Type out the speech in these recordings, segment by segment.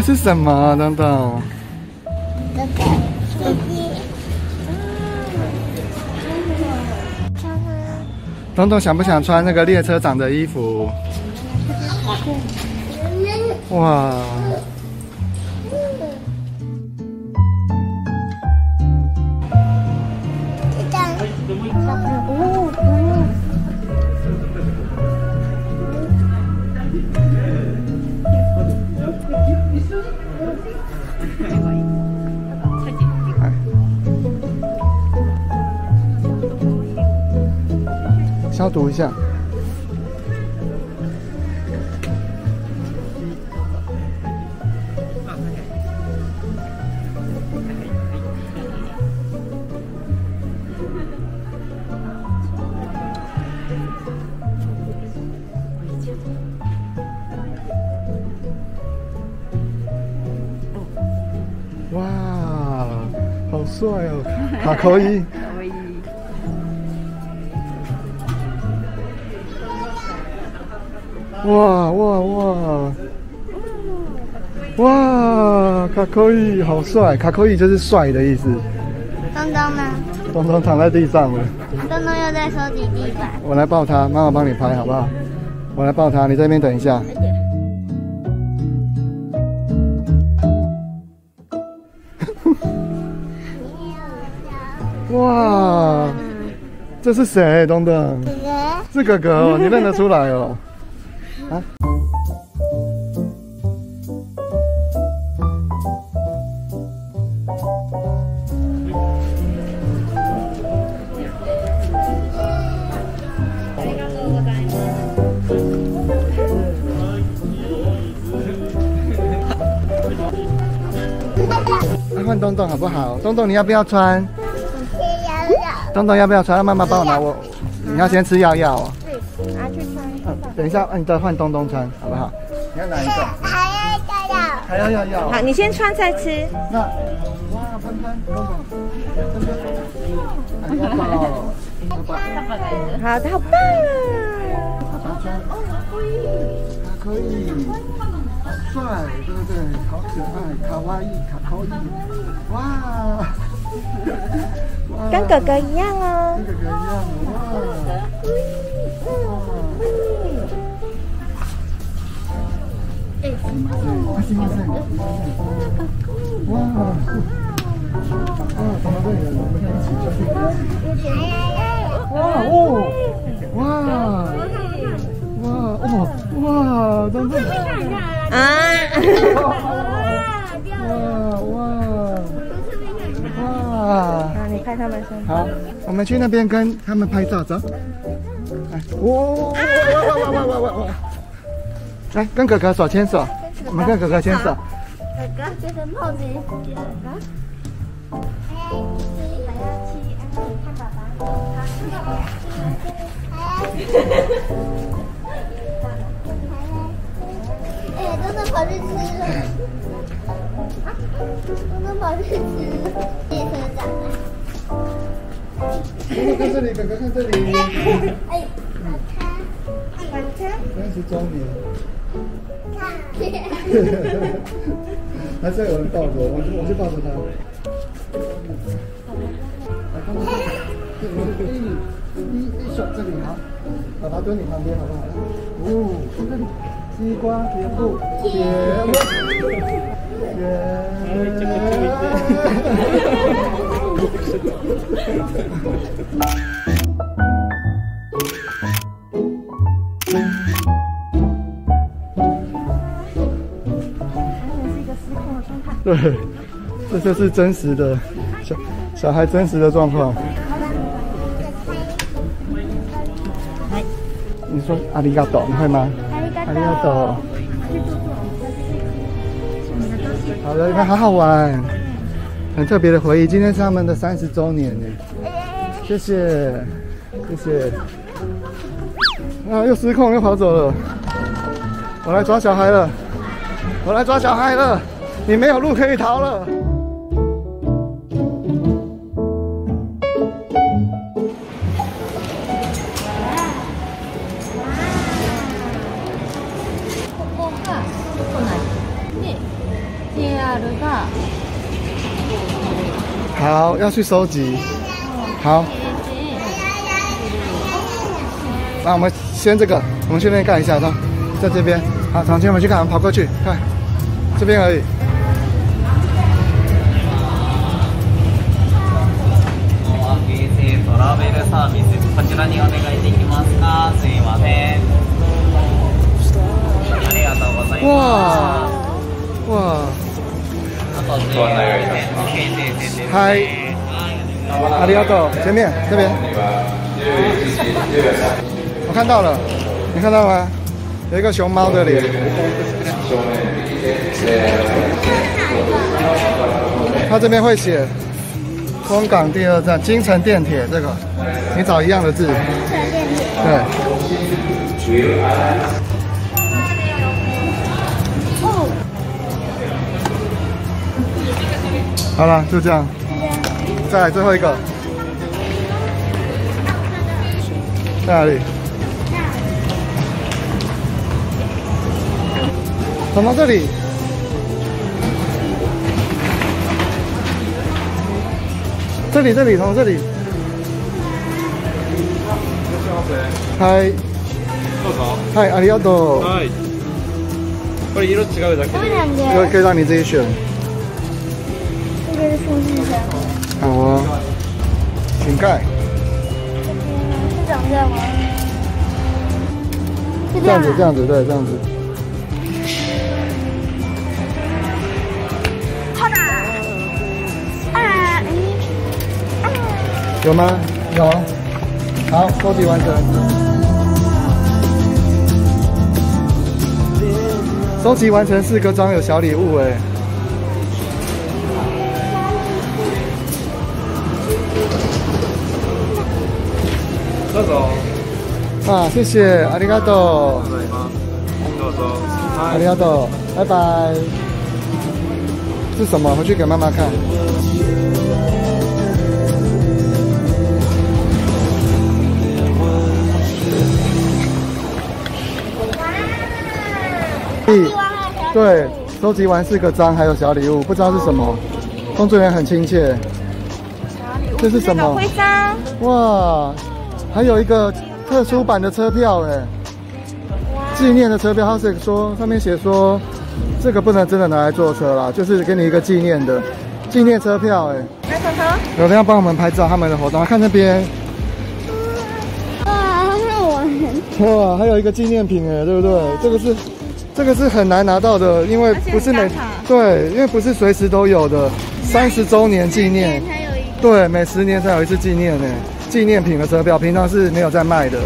是什么？东东？ 这个飞机。 东东想不想穿那个列车长的衣服？哇！消毒一下。哇，好帅哦！卡扣伊。哇哇哇！哇，卡扣伊好帅！卡扣伊就是帅的意思。 东东呢？ 东东躺在地上了。 东东又在收集地板。 我来抱他，妈妈帮你拍好不好？我来抱他，你这边等一下。哇，这是谁？东东？ 哥哥。 是哥哥哦，你认得出来哦？啊？换东东好不好？东东你要不要穿？东东要不要穿？妈妈帮我拿我。你要先吃药药哦。 拿去穿。 等一下，你再换东东穿好不好？你要哪一个？还要药。 好，你先穿再吃。 那，哇，喷喷，东东，喷喷， 好的，好棒啊！ 可以，好帅，对不对？好可爱，卡哇伊，卡扣伊，哇！ 跟哥哥一样哦。 跟哥哥一样，哇！怎么对人？我们一起哇！东东！ 啊！好，你拍他们身。 好，我们去那边跟他们拍照，走。来，哇！来，跟哥哥手牵手，我们跟哥哥牵手。 哥哥，这个帽子也死掉了。看爸爸。东东跑去吃了。东东跑去吃列车长。 哥哥看这里，哥哥看这里。 哎，把它 30周年。还是有人抱着我去抱着他。来，看看，一手这里好，爸爸蹲你旁边好不好？哦，这里西瓜甜不甜？对，这就是真实的小孩真实的状况。你说阿里嘎多，你会吗？阿里嘎多。好的，你看好好玩，很特别的回忆。今天是他们的30周年呢，谢谢，谢谢。啊，又失控，又跑走了。我来抓小孩了，我来抓小孩了。你没有路可以逃了。 好，要去收集。好。那我们先这个，我们去那边看一下，在这边。好，长青，我们去看，跑过去看，这边而已。 トラベルサービス、こちらにお願いできますか？すいません。ありがとうございます。 哇！ あと1000円。 嗨，ありがとう。前面这边，我看到了，你看到吗？有一个熊猫的脸。它这边会写。空港第2站，京城电铁这个，你找一样的字。京城电铁。 对。 哦。 好了，就这样。再来最后一个。在哪里？走到这里。这里，从这里。はい。 どうぞ。 はい、ありがとう。 はい。これ色違うだけで。 可以让你自己选。 这个是充气绳。 好啊。请盖。 是长这样吗？ 这样子，这样子，对，这样子。 好的。 有吗？有。好，收集完成。收集完成4个装有小礼物哎。 どうぞ。 啊，谢谢，ありがとう。 どうぞ。 ありがとう，拜拜。是什么？回去给妈妈看。对，收集完4个章，还有小礼物，不知道是什么。工作人员很亲切。这是什么？ 徽章。 哇，还有一个特殊版的车票哎，纪念的车票。它是说上面写说，这个不能真的拿来坐车啦，就是给你一个纪念的纪念车票哎。 来，彤彤。 有人要帮我们拍照，他们的活动，看那边。 哇，好好玩。 哇，还有一个纪念品哎，对不对？这个是很难拿到的，因为不是因为不是随时都有的。30周年纪念，对，每10年才有一次纪念呢。纪念品的车票，平常是没有在卖的。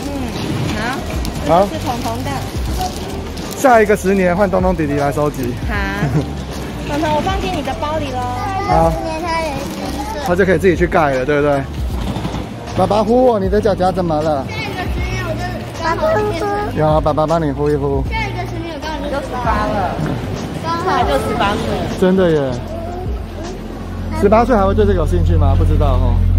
好， 是彤彤的。 下一个10年换东东弟弟来收集。 好，彤彤，我放进你的包里喽。 好，他就可以自己去盖了，对不对？爸爸呼我，你的脚脚怎么了？ 下一个10年我就刚好变成。 有，爸爸帮你呼一呼。 下一个10年我刚好就 18了， 刚好就18岁。 真的耶！18岁还会对这个有兴趣吗？不知道哦。